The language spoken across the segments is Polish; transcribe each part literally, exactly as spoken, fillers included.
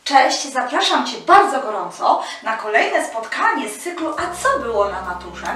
Cześć, zapraszam Cię bardzo gorąco na kolejne spotkanie z cyklu A co było na maturze?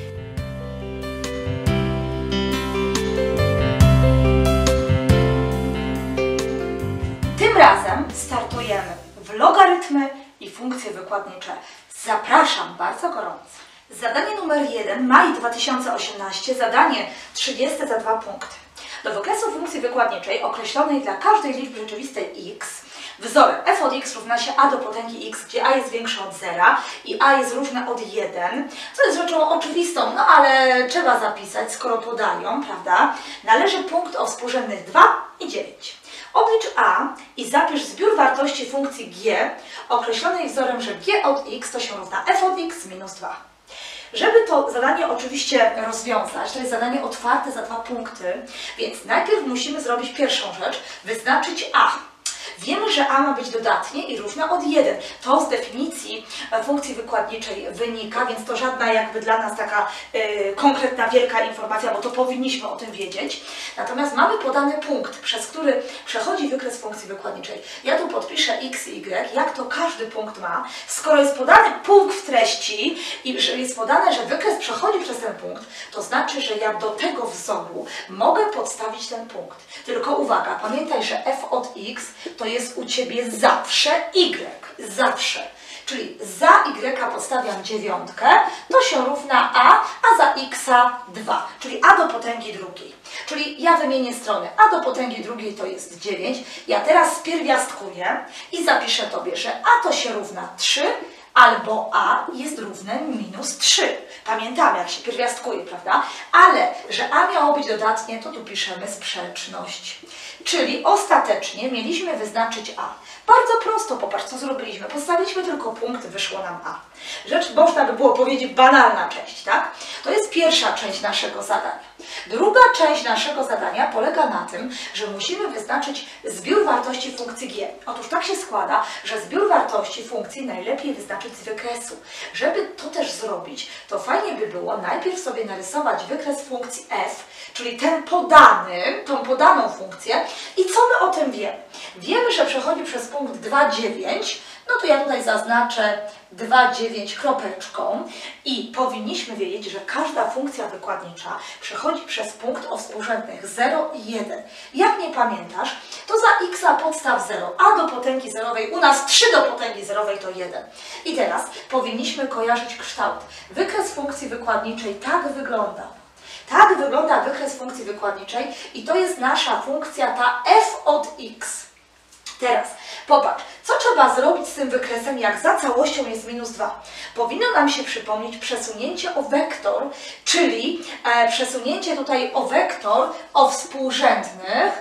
Tym razem startujemy w logarytmy i funkcje wykładnicze. Zapraszam bardzo gorąco. Zadanie numer jeden, maj dwa tysiące osiemnasty, zadanie trzydzieste za dwa punkty. Do wykresu funkcji wykładniczej określonej dla każdej liczby rzeczywistej x wzorem f od x równa się a do potęgi x, gdzie a jest większe od zera i a jest różne od jeden, co jest rzeczą oczywistą, no ale trzeba zapisać, skoro podają, prawda? Należy punkt o współrzędnych dwa i dziewięć. Oblicz a i zapisz zbiór wartości funkcji g określonej wzorem, że g od x to się równa f od x minus dwa. Żeby to zadanie oczywiście rozwiązać, to jest zadanie otwarte za dwa punkty, więc najpierw musimy zrobić pierwszą rzecz, wyznaczyć a. Wiemy, że a ma być dodatnie i równe od jeden. To z definicji funkcji wykładniczej wynika, więc to żadna jakby dla nas taka y, konkretna, wielka informacja, bo to powinniśmy o tym wiedzieć. Natomiast mamy podany punkt, przez który przechodzi wykres funkcji wykładniczej. Ja tu podpiszę x i y, jak to każdy punkt ma. Skoro jest podany punkt w treści i że jest podane, że wykres przechodzi przez ten punkt, to znaczy, że ja do tego wzoru mogę podstawić ten punkt. Tylko uwaga, pamiętaj, że f od x to jest u Ciebie zawsze y, zawsze. Czyli za y podstawiam dziewiątkę, to się równa a, a za x dwa, czyli a do potęgi drugiej. Czyli ja wymienię stronę, a do potęgi drugiej to jest dziewięć. Ja teraz spierwiastkuję i zapiszę Tobie, że a to się równa trzy, albo a jest równe minus trzy. Pamiętamy, jak się pierwiastkuje, prawda? Ale, że a miało być dodatnie, to tu piszemy sprzeczność. Czyli ostatecznie mieliśmy wyznaczyć a. Bardzo prosto, popatrz, co zrobiliśmy. Postawiliśmy tylko punkt, wyszło nam a. Rzecz, można by było powiedzieć, banalna część, tak? To jest pierwsza część naszego zadania. Druga część naszego zadania polega na tym, że musimy wyznaczyć zbiór wartości funkcji g. Otóż tak się składa, że zbiór wartości funkcji najlepiej wyznaczyć z wykresu. Żeby to też zrobić, to fajnie by było najpierw sobie narysować wykres funkcji f, czyli ten podany, tą podaną funkcję. I co my o tym wiemy? Wiemy, że przechodzi przez punkt dwa, dziewięć, no to ja tutaj zaznaczę dwa, dziewięć kropeczką i powinniśmy wiedzieć, że każda funkcja wykładnicza przechodzi przez punkt o współrzędnych zero i jeden. Jak nie pamiętasz, to za x podstaw zero, a do potęgi zerowej, u nas trzy do potęgi zerowej to jeden. I teraz powinniśmy kojarzyć kształt. Wykres funkcji wykładniczej tak wygląda. Tak wygląda wykres funkcji wykładniczej i to jest nasza funkcja ta f od x. Teraz popatrz, co trzeba zrobić z tym wykresem, jak za całością jest minus dwa? Powinno nam się przypomnieć przesunięcie o wektor, czyli e, przesunięcie tutaj o wektor o współrzędnych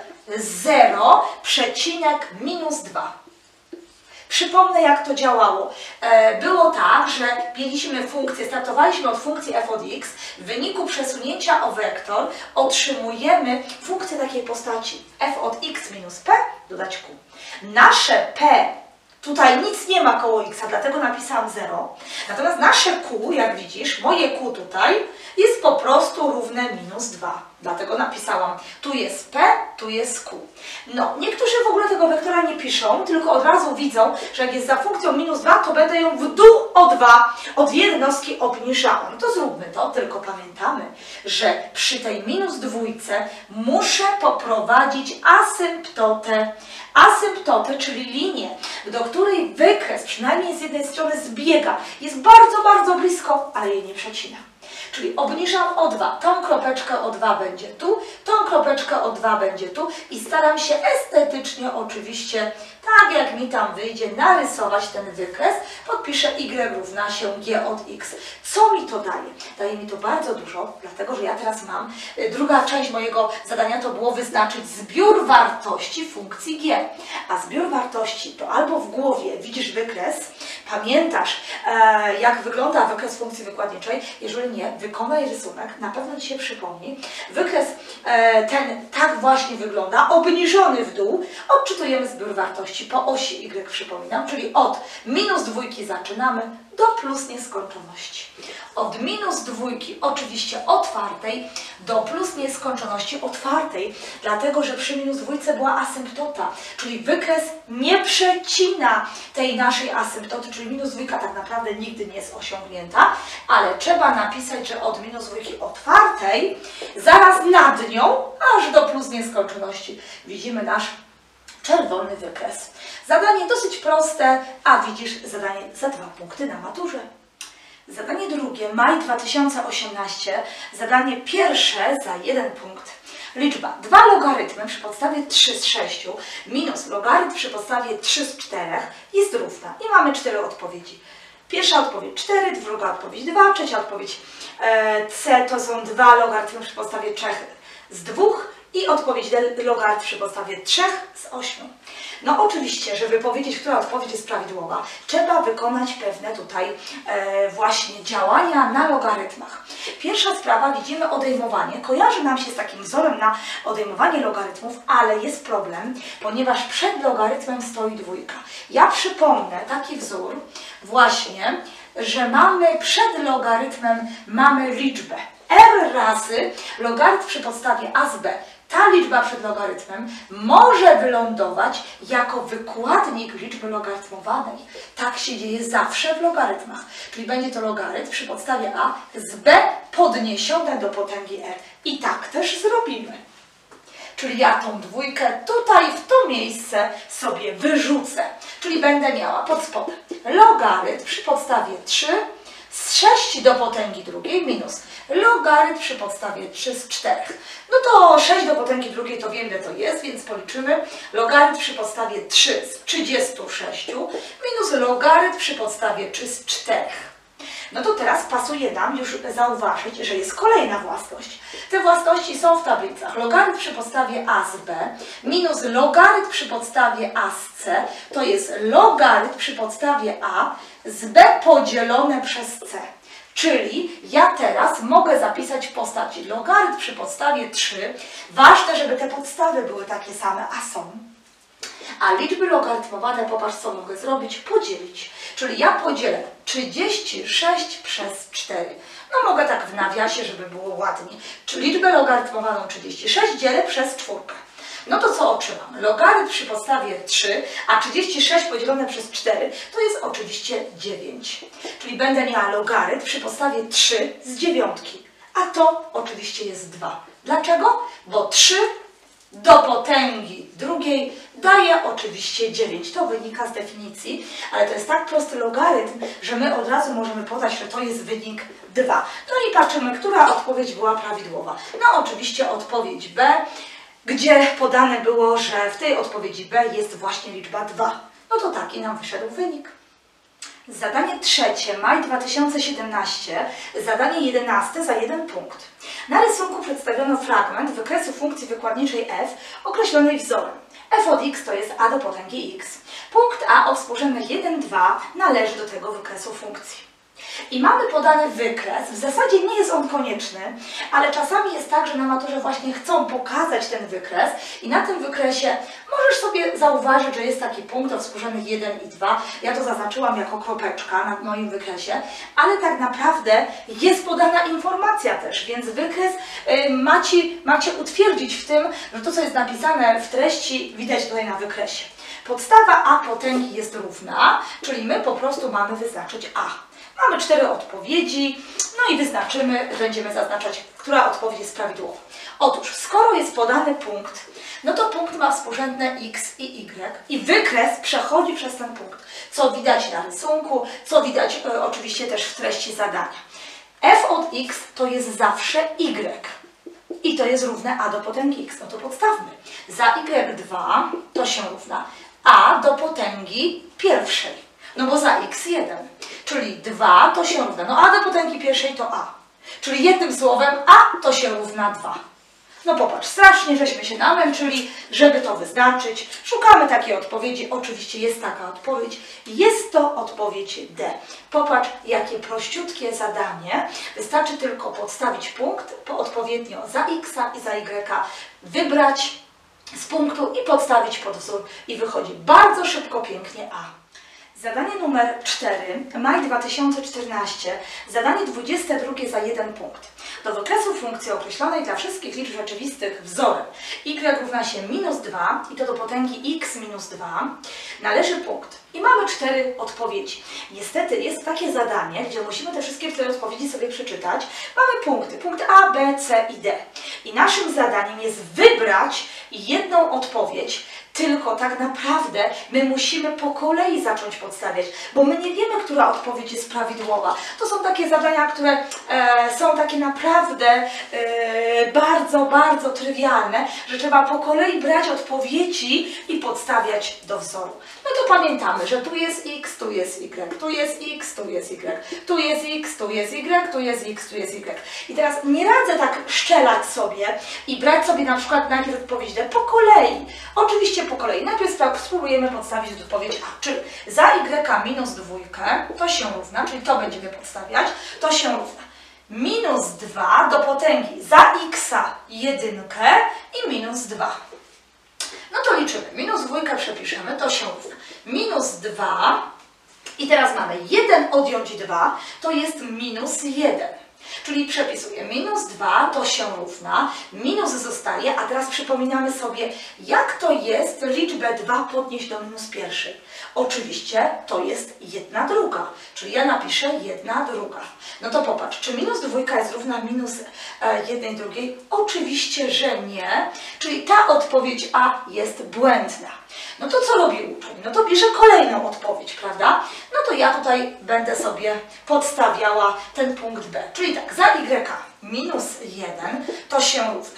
zero przecinek minus dwa. Przypomnę, jak to działało. E, było tak, że mieliśmy funkcję, startowaliśmy od funkcji f od x, w wyniku przesunięcia o wektor otrzymujemy funkcję takiej postaci f od x minus p dodać q. Nasze p, tutaj nic nie ma koło x, dlatego napisałam zero. Natomiast nasze q, jak widzisz, moje q tutaj jest po prostu równe minus dwa. Dlatego napisałam, tu jest p, tu jest q. No, niektórzy w ogóle tego wektora nie piszą, tylko od razu widzą, że jak jest za funkcją minus dwa, to będę ją w dół o dwa od jednostki obniżała. No to zróbmy to, tylko pamiętamy, że przy tej minus dwójce muszę poprowadzić asymptotę. Asymptotę, czyli linię, do której wykres, przynajmniej z jednej strony, zbiega. Jest bardzo, bardzo blisko, ale jej nie przecina. Czyli obniżam o dwa, tą kropeczkę o dwa będzie tu, tą kropeczkę o dwa będzie tu i staram się estetycznie oczywiście, tak jak mi tam wyjdzie, narysować ten wykres. Podpiszę y równa się g od x. Co mi to daje? Daje mi to bardzo dużo, dlatego że ja teraz mam, druga część mojego zadania to było wyznaczyć zbiór wartości funkcji g. A zbiór wartości to albo w głowie widzisz wykres, Pamiętasz, e, jak wygląda wykres funkcji wykładniczej? Jeżeli nie, wykonaj rysunek, na pewno Ci się przypomni. Wykres e, ten tak właśnie wygląda, obniżony w dół. Odczytujemy zbiór wartości po osi Y, przypominam, czyli od minus dwójki zaczynamy do plus nieskończoności. Od minus dwójki, oczywiście otwartej, do plus nieskończoności otwartej, dlatego że przy minus dwójce była asymptota, czyli wykres nie przecina tej naszej asymptoty, czyli minus dwójka tak naprawdę nigdy nie jest osiągnięta, ale trzeba napisać, że od minus dwójki otwartej, zaraz nad nią, aż do plus nieskończoności widzimy nasz czerwony wykres. Zadanie dosyć proste, a widzisz zadanie za dwa punkty na maturze. Zadanie drugie, maj dwa tysiące osiemnasty, zadanie pierwsze za jeden punkt. Liczba dwa logarytmy przy podstawie trzy z sześciu minus logarytm przy podstawie trzy z czterech jest równa. I mamy cztery odpowiedzi. Pierwsza odpowiedź cztery, druga odpowiedź dwa, trzecia odpowiedź e, C to są dwa logarytmy przy podstawie trzy z dwóch i odpowiedź D logarytm przy podstawie trzy z ośmiu. No oczywiście, żeby powiedzieć, która odpowiedź jest prawidłowa, trzeba wykonać pewne tutaj e, właśnie działania na logarytmach. Pierwsza sprawa, widzimy odejmowanie. Kojarzy nam się z takim wzorem na odejmowanie logarytmów, ale jest problem, ponieważ przed logarytmem stoi dwójka. Ja przypomnę taki wzór właśnie, że mamy przed logarytmem mamy liczbę r razy logarytm przy podstawie a z b. Ta liczba przed logarytmem może wylądować jako wykładnik liczby logarytmowanej. Tak się dzieje zawsze w logarytmach. Czyli będzie to logarytm przy podstawie a z b podniesione do potęgi r. I tak też zrobimy. Czyli ja tą dwójkę tutaj w to miejsce sobie wyrzucę. Czyli będę miała pod spodem logarytm przy podstawie trzy z sześciu do potęgi drugiej minus logarytm przy podstawie trzy z czterech. No to sześć do potęgi drugiej to wiem, ile to jest, więc policzymy. Logarytm przy podstawie trzy z trzydziestu sześciu minus logarytm przy podstawie trzy z czterech. No to teraz pasuje nam już zauważyć, że jest kolejna własność. Te własności są w tablicach. Logarytm przy podstawie a z b minus logarytm przy podstawie a z c to jest logarytm przy podstawie a z b podzielone przez c. Czyli ja teraz mogę zapisać w postaci logarytm przy podstawie trzy. Ważne, żeby te podstawy były takie same, a są. A liczby logarytmowane, popatrz co mogę zrobić, podzielić. Czyli ja podzielę trzydzieści sześć przez cztery. No mogę tak w nawiasie, żeby było ładnie. Czy liczbę logarytmowaną trzydzieści sześć dzielę przez czwórkę. No to co otrzymam? Logarytm przy podstawie trzy, a trzydzieści sześć podzielone przez cztery to jest oczywiście dziewięć. Czyli będę miała logarytm przy podstawie trzy z dziewiątki. A to oczywiście jest dwa. Dlaczego? Bo trzy do potęgi drugiej daje oczywiście dziewięć. To wynika z definicji, ale to jest tak prosty logarytm, że my od razu możemy podać, że to jest wynik dwa. No i patrzymy, która odpowiedź była prawidłowa. No oczywiście odpowiedź B, gdzie podane było, że w tej odpowiedzi B jest właśnie liczba dwa. No to taki nam wyszedł wynik. Zadanie trzecie, maj dwa tysiące siedemnasty, zadanie jedenaste za jeden punkt. Na rysunku przedstawiono fragment wykresu funkcji wykładniczej f określonej wzorem. f od x to jest a do potęgi x. Punkt a o współrzędnych jeden, dwa należy do tego wykresu funkcji. I mamy podany wykres, w zasadzie nie jest on konieczny, ale czasami jest tak, że na maturze właśnie chcą pokazać ten wykres i na tym wykresie możesz sobie zauważyć, że jest taki punkt o współrzędnych jeden i dwa. Ja to zaznaczyłam jako kropeczka na moim wykresie, ale tak naprawdę jest podana informacja też, więc wykres y, macie, macie utwierdzić w tym, że to, co jest napisane w treści, widać tutaj na wykresie. Podstawa a potęgi jest równa, czyli my po prostu mamy wyznaczyć a. Mamy cztery odpowiedzi, no i wyznaczymy, będziemy zaznaczać, która odpowiedź jest prawidłowa. Otóż, skoro jest podany punkt, no to punkt ma współrzędne x i y i wykres przechodzi przez ten punkt, co widać na rysunku, co widać e, oczywiście też w treści zadania. F od x to jest zawsze y i to jest równe a do potęgi x, no to podstawmy. Za y dwa to się równa a do potęgi pierwszej. No bo za x jeden, czyli dwa to się równa, no a do potęgi pierwszej to a. Czyli jednym słowem a to się równa dwa. No popatrz, strasznie żeśmy się namęczyli, żeby to wyznaczyć. Szukamy takiej odpowiedzi. Oczywiście jest taka odpowiedź. Jest to odpowiedź D. Popatrz, jakie prościutkie zadanie. Wystarczy tylko podstawić punkt, po odpowiednio za x i za y, wybrać z punktu i podstawić pod wzór. I wychodzi bardzo szybko, pięknie A. Zadanie numer cztery, maj dwa tysiące czternasty, zadanie dwudzieste drugie za jeden punkt. Do wykresu funkcji określonej dla wszystkich liczb rzeczywistych wzorem y równa się minus dwa i to do potęgi x minus dwa należy punkt. I mamy cztery odpowiedzi. Niestety jest takie zadanie, gdzie musimy te wszystkie cztery odpowiedzi sobie przeczytać. Mamy punkty, punkt A, B, C i D. I naszym zadaniem jest wybrać jedną odpowiedź, tylko tak naprawdę my musimy po kolei zacząć podstawiać, bo my nie wiemy, która odpowiedź jest prawidłowa. To są takie zadania, które e, są takie naprawdę e, bardzo, bardzo trywialne, że trzeba po kolei brać odpowiedzi i podstawiać do wzoru. No to pamiętamy, że tu jest x, tu jest y, tu jest x, tu jest y, tu jest x, tu jest y, tu jest x, tu jest y. I teraz nie radzę tak szczelać sobie i brać sobie na przykład najpierw odpowiedź D po kolei. Oczywiście po kolei. Najpierw spróbujemy podstawić odpowiedź A, czyli za y minus dwójkę to się równa, czyli to będziemy podstawiać, to się równa minus dwa do potęgi za x jedynkę i minus dwa. No to liczymy. Minus dwójkę przepiszemy, to się równa minus dwa i teraz mamy jeden odjąć dwa, to jest minus jeden. Czyli przepisuję minus dwa, to się równa, minus zostaje, a teraz przypominamy sobie, jak to jest liczbę dwa podnieść do minus pierwszej. Oczywiście to jest jedna druga, czyli ja napiszę jedna druga. No to popatrz, czy minus dwójka jest równa minus e, jednej drugiej? Oczywiście, że nie, czyli ta odpowiedź A jest błędna. No to co robi uczeń? No to pisze kolejną odpowiedź, prawda? No to ja tutaj będę sobie podstawiała ten punkt B. Czyli tak, za y minus jeden to się równa.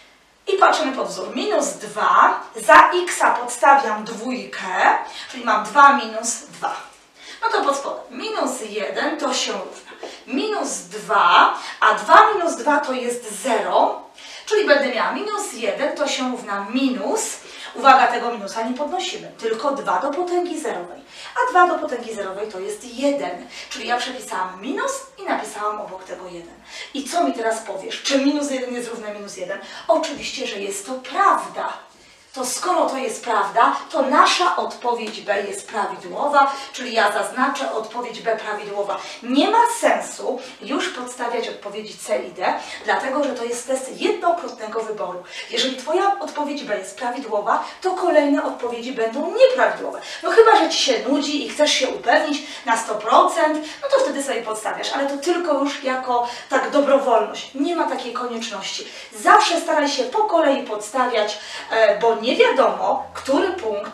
I patrzymy pod wzór. Minus dwa, za x podstawiam dwójkę, czyli mam dwa minus dwa. No to pod spodem minus jeden to się równa. Minus dwa, a dwa minus dwa to jest zero, czyli będę miała minus jeden to się równa minus. Uwaga, tego minusa nie podnosimy, tylko dwa do potęgi zerowej. A dwa do potęgi zerowej to jest jeden. Czyli ja przepisałam minus i napisałam obok tego jeden. I co mi teraz powiesz? Czy minus jeden jest równe minus jeden? Oczywiście, że jest to prawda. To skoro to jest prawda, to nasza odpowiedź B jest prawidłowa, czyli ja zaznaczę odpowiedź B prawidłowa. Nie ma sensu już podstawiać odpowiedzi C i D, dlatego że to jest test jednokrotnego wyboru. Jeżeli Twoja odpowiedź B jest prawidłowa, to kolejne odpowiedzi będą nieprawidłowe. No chyba, że Ci się nudzi i chcesz się upewnić na sto procent, no to wtedy sobie podstawiasz, ale to tylko już jako tak dobrowolność. Nie ma takiej konieczności. Zawsze staraj się po kolei podstawiać, bo nie wiadomo, który punkt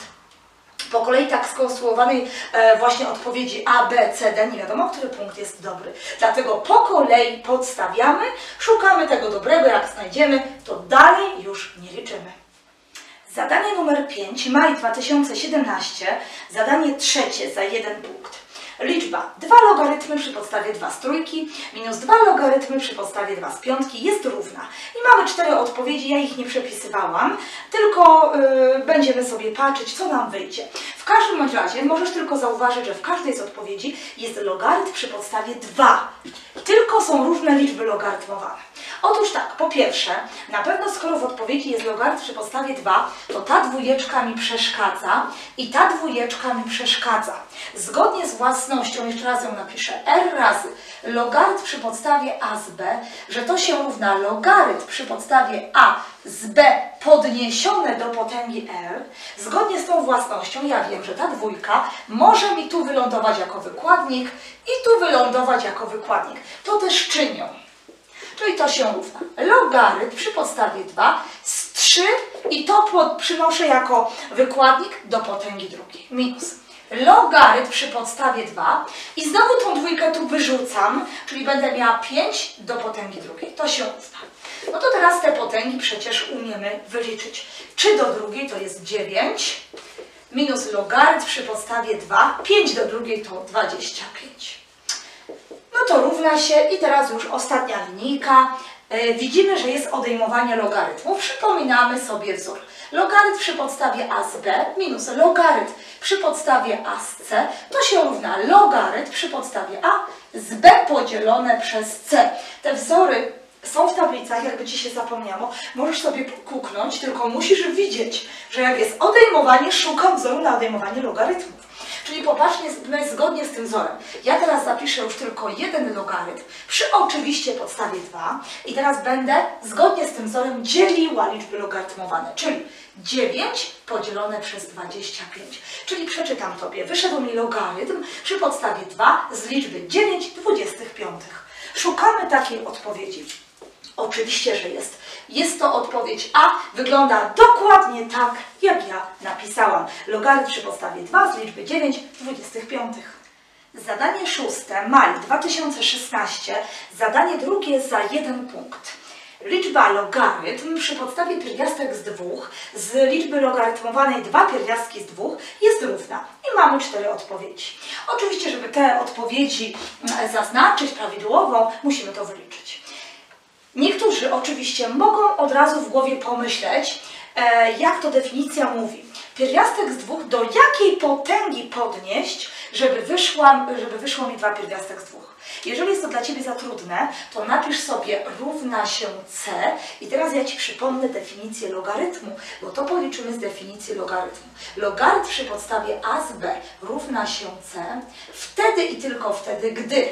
po kolei tak skonstruowanej e, właśnie odpowiedzi A, B, C, D, nie wiadomo, który punkt jest dobry. Dlatego po kolei podstawiamy, szukamy tego dobrego, jak znajdziemy, to dalej już nie liczymy. Zadanie numer pięć, maj dwa tysiące siedemnasty, zadanie trzecie za jeden punkt. Liczba dwa logarytmy przy podstawie dwa z trójki minus dwa logarytmy przy podstawie dwa z piątki jest równa. I mamy cztery odpowiedzi, ja ich nie przepisywałam, tylko yy, będziemy sobie patrzeć, co nam wyjdzie. W każdym bądź razie możesz tylko zauważyć, że w każdej z odpowiedzi jest logarytm przy podstawie dwa. Tylko są różne liczby logarytmowane. Otóż tak, po pierwsze, na pewno skoro w odpowiedzi jest logarytm przy podstawie dwa, to ta dwójeczka mi przeszkadza i ta dwójeczka mi przeszkadza. Zgodnie z własnością, jeszcze raz ją napiszę, r razy logarytm przy podstawie a z b, że to się równa logarytm przy podstawie a z b podniesione do potęgi r. Zgodnie z tą własnością ja wiem, że ta dwójka może mi tu wylądować jako wykładnik i tu wylądować jako wykładnik. To też czynią. Czyli to się równa logarytm przy podstawie dwa z trzy i to pod, przynoszę jako wykładnik do potęgi drugiej. Minus logarytm przy podstawie dwa i znowu tą dwójkę tu wyrzucam, czyli będę miała pięć do potęgi drugiej. To się równa. No to teraz te potęgi przecież umiemy wyliczyć. trzy do drugiej to jest dziewięć minus logarytm przy podstawie dwa, pięć do drugiej to dwadzieścia pięć. No to równa się i teraz już ostatnia linijka. e, widzimy, że jest odejmowanie logarytmów. Przypominamy sobie wzór. Logarytm przy podstawie a z b minus logarytm przy podstawie a z c to się równa logarytm przy podstawie a z b podzielone przez c. Te wzory są w tablicach, jakby Ci się zapomniało. Możesz sobie kuknąć, tylko musisz widzieć, że jak jest odejmowanie, szukam wzoru na odejmowanie logarytmów. Czyli popatrzmy zgodnie z tym wzorem. Ja teraz zapiszę już tylko jeden logarytm przy oczywiście podstawie dwa i teraz będę zgodnie z tym wzorem dzieliła liczby logarytmowane, czyli dziewięć podzielone przez dwadzieścia pięć. Czyli przeczytam Tobie. Wyszedł mi logarytm przy podstawie dwa z liczby dziewięć dwudziestych piątych. Szukamy takiej odpowiedzi. Oczywiście, że jest. Jest to odpowiedź A. Wygląda dokładnie tak, jak ja napisałam. Logarytm przy podstawie dwa z liczby dziewięć dwudziestych piątych. Zadanie szóste, maj dwa tysiące szesnaście. Zadanie drugie za jeden punkt. Liczba logarytm przy podstawie pierwiastek z dwóch z liczby logarytmowanej dwa pierwiastki z dwóch jest równa. I mamy cztery odpowiedzi. Oczywiście, żeby te odpowiedzi zaznaczyć prawidłowo, musimy to wyliczyć. Niektórzy oczywiście mogą od razu w głowie pomyśleć, e, jak to definicja mówi. Pierwiastek z dwóch do jakiej potęgi podnieść, żeby, wyszła, żeby wyszło mi dwa pierwiastek z dwóch. Jeżeli jest to dla Ciebie za trudne, to napisz sobie równa się c i teraz ja Ci przypomnę definicję logarytmu, bo to policzymy z definicji logarytmu. Logarytm przy podstawie a z b równa się c wtedy i tylko wtedy, gdy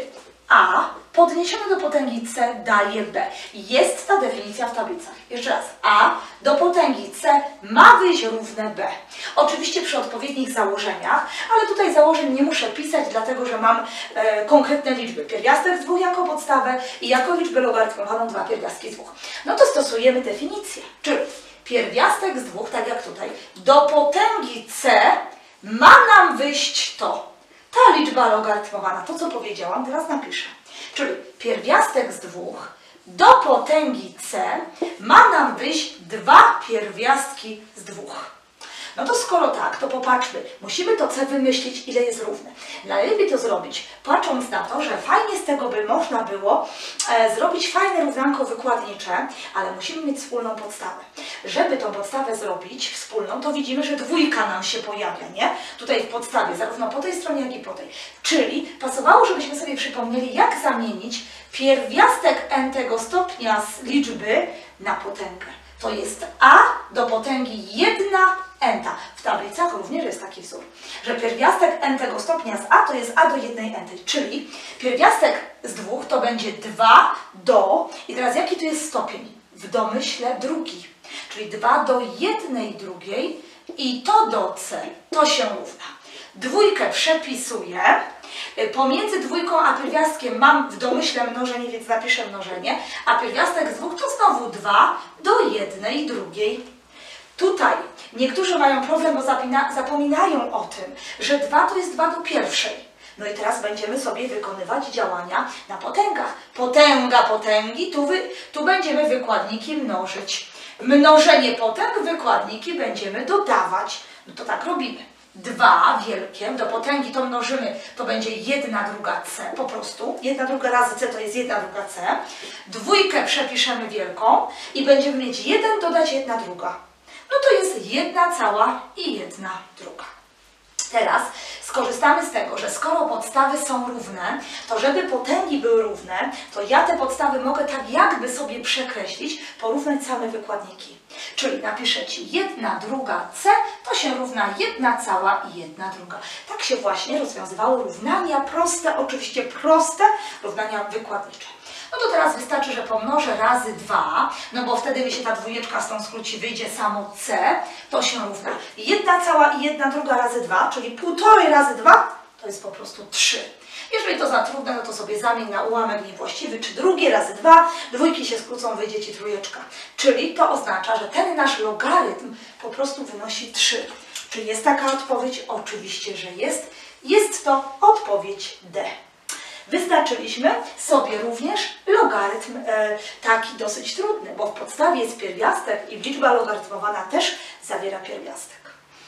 a podniesione do potęgi c daje b. Jest ta definicja w tablicach. Jeszcze raz. A do potęgi c ma wyjść równe b. Oczywiście przy odpowiednich założeniach, ale tutaj założeń nie muszę pisać, dlatego że mam e, konkretne liczby. Pierwiastek z dwóch jako podstawę i jako liczbę logarytmowaną dwa pierwiastki z dwóch. No to stosujemy definicję. Czyli pierwiastek z dwóch, tak jak tutaj, do potęgi c ma nam wyjść to. Ta liczba logarytmowana, to co powiedziałam, teraz napiszę. Czyli pierwiastek z dwóch do potęgi c ma nam wyjść dwa pierwiastki z dwóch. No to skoro tak, to popatrzmy. Musimy to c wymyślić, ile jest równe. Najlepiej to zrobić, patrząc na to, że fajnie z tego by można było e, zrobić fajne równanko wykładnicze, ale musimy mieć wspólną podstawę. Żeby tą podstawę zrobić wspólną, to widzimy, że dwójka nam się pojawia, nie? Tutaj w podstawie, zarówno po tej stronie, jak i po tej. Czyli pasowało, żebyśmy sobie przypomnieli, jak zamienić pierwiastek n-tego stopnia z liczby na potęgę. To jest a do potęgi jedna n-ta. W tablicach również jest taki wzór, że pierwiastek n-tego stopnia z a to jest a do jednej n-tej, czyli pierwiastek z dwóch to będzie dwa do, i teraz jaki tu jest stopień? W domyśle drugi, czyli dwa do jednej drugiej i to do c, to się równa. Dwójkę przepisuję, pomiędzy dwójką a pierwiastkiem mam w domyśle mnożenie, więc napiszę mnożenie, a pierwiastek z dwóch to znowu dwa do jednej drugiej. Tutaj niektórzy mają problem, bo zapina, zapominają o tym, że dwa to jest dwa do pierwszej. No i teraz będziemy sobie wykonywać działania na potęgach. Potęga potęgi, tu, wy, tu będziemy wykładniki mnożyć. Mnożenie potęg, wykładniki będziemy dodawać. No to tak robimy. dwa wielkie, do potęgi to mnożymy, to będzie jedna druga c, po prostu. jedna druga razy c to jest jedna druga c. Dwójkę przepiszemy wielką i będziemy mieć jeden dodać jedna druga. No to jest jedna cała i jedna druga. Teraz skorzystamy z tego, że skoro podstawy są równe, to żeby potęgi były równe, to ja te podstawy mogę tak jakby sobie przekreślić, porównać same wykładniki. Czyli napiszę Ci jedna druga c, to się równa jedna cała i jedna druga. Tak się właśnie rozwiązywały równania proste, oczywiście proste równania wykładnicze. No to teraz wystarczy, że pomnożę razy dwa, no bo wtedy mi się ta dwójeczka stąd skróci, wyjdzie samo c, to się równa jedna cała i jedna druga razy dwa, czyli półtorej razy dwa, to jest po prostu trzy. Jeżeli to za trudne, no to sobie zamień na ułamek niewłaściwy, czy drugie razy dwa, dwójki się skrócą, wyjdzie Ci trójeczka. Czyli to oznacza, że ten nasz logarytm po prostu wynosi trzy. Czy jest taka odpowiedź? Oczywiście, że jest. Jest to odpowiedź D. Wyznaczyliśmy sobie również logarytm e, taki dosyć trudny, bo w podstawie jest pierwiastek i liczba logarytmowana też zawiera pierwiastek.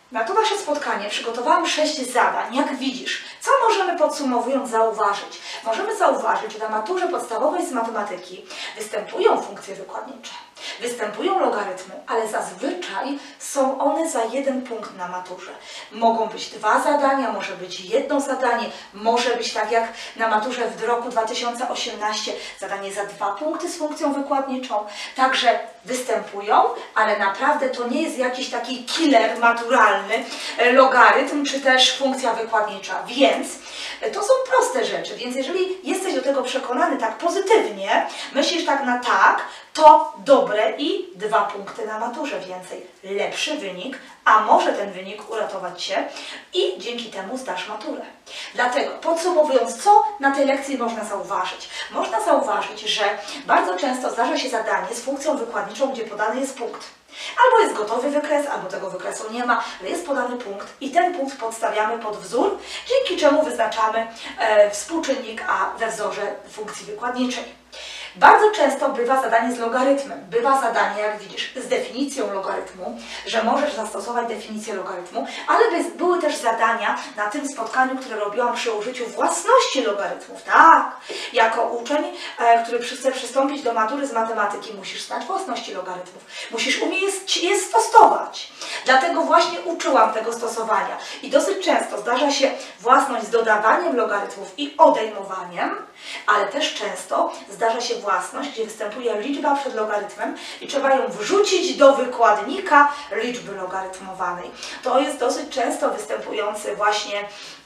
Na to nasze spotkanie przygotowałam sześć zadań. Jak widzisz, co możemy podsumowując zauważyć? Możemy zauważyć, że na maturze podstawowej z matematyki występują funkcje wykładnicze, występują logarytmy, ale zazwyczaj są one za jeden punkt na maturze. Mogą być dwa zadania, może być jedno zadanie, może być tak jak na maturze w roku dwa tysiące osiemnastym zadanie za dwa punkty z funkcją wykładniczą. Także występują, ale naprawdę to nie jest jakiś taki killer maturalny, logarytm czy też funkcja wykładnicza, więc to są proste rzeczy, więc jeżeli jesteś do tego przekonany tak pozytywnie, myślisz tak na tak, to dobre i dwa punkty na maturze więcej. Lepszy wynik, a może ten wynik uratować Cię i dzięki temu zdasz maturę. Dlatego podsumowując, co na tej lekcji można zauważyć? Można zauważyć, że bardzo często zdarza się zadanie z funkcją wykładniczą, gdzie podany jest punkt. Albo jest gotowy wykres, albo tego wykresu nie ma, ale jest podany punkt i ten punkt podstawiamy pod wzór, dzięki czemu wyznaczamy e, współczynnik A we wzorze funkcji wykładniczej. Bardzo często bywa zadanie z logarytmem. Bywa zadanie, jak widzisz, z definicją logarytmu, że możesz zastosować definicję logarytmu, ale były też zadania na tym spotkaniu, które robiłam przy użyciu własności logarytmów. Tak, jako uczeń, e, który chce przystąpić do matury z matematyki, musisz znać własności logarytmów. Musisz umieć je stosować. Dlatego właśnie uczyłam tego stosowania. I dosyć często zdarza się własność z dodawaniem logarytmów i odejmowaniem, ale też często zdarza się własność, gdzie występuje liczba przed logarytmem i trzeba ją wrzucić do wykładnika liczby logarytmowanej. To jest dosyć często występujący właśnie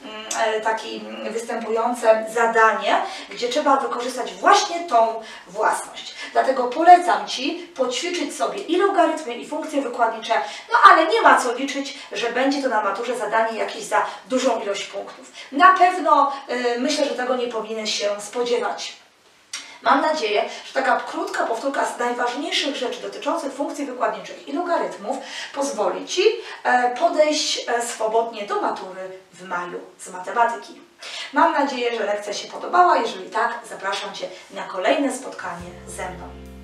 taki występujące zadanie, gdzie trzeba wykorzystać właśnie tą własność. Dlatego polecam Ci poćwiczyć sobie i logarytmy, i funkcje wykładnicze, no ale nie ma co liczyć, że będzie to na maturze zadanie jakieś za dużą ilość punktów. Na pewno yy, myślę, że tego nie powinieneś się spodziewać. Mam nadzieję, że taka krótka powtórka z najważniejszych rzeczy dotyczących funkcji wykładniczych i logarytmów pozwoli Ci podejść swobodnie do matury w maju z matematyki. Mam nadzieję, że lekcja się podobała. Jeżeli tak, zapraszam Cię na kolejne spotkanie ze mną.